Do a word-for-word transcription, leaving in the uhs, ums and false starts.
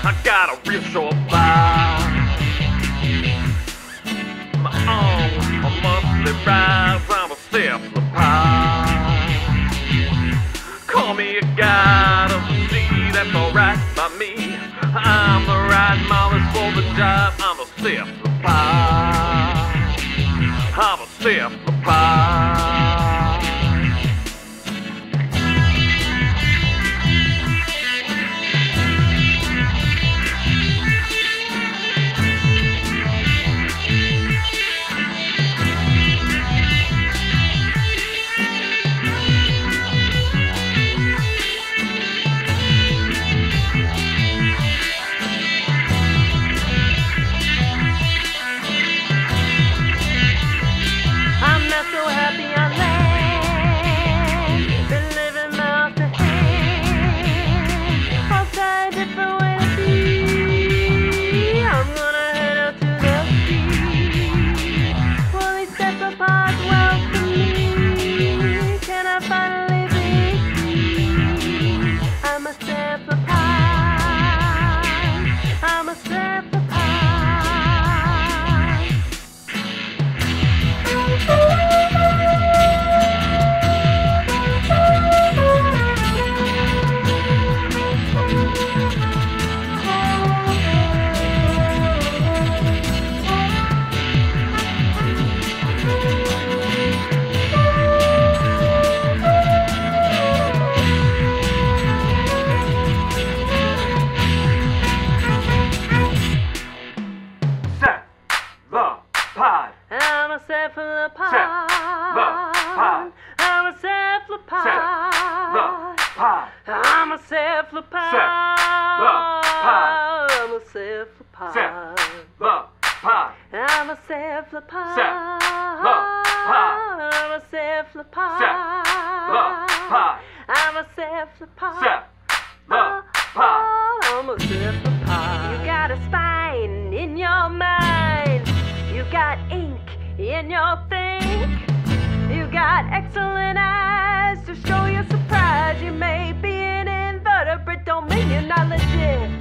I got a real short bite. My arms are muscly rise. I'm a cephalopod. Call me a guide of the sea, that's alright by me. I'm the right mollusk for the job. I'm a cephalopod. I'm a cephalopod. So happy on land, been living mouth to hand. I'll try a different way to be. I'm gonna head out to the sea. Will these cephalopods welcome me? Can I finally be free? I'm a cephalopod. I'm a cephalopod. I'm a cephalopod. Cephalopod. I'm a cephalopod. Cephalopod. I'm a cephalopod. Cephalopod. I'm a cephalopod. I'm a cephalopod. I'm a cephalopod. Cephalopod. I'm a cephalopod. Cephalopod. I'm a cephalopod. You got a spine in your mind. You got ink in your think. You got excellent eyes to show your surprise. You may be an invertebrate, don't mean you're not legit.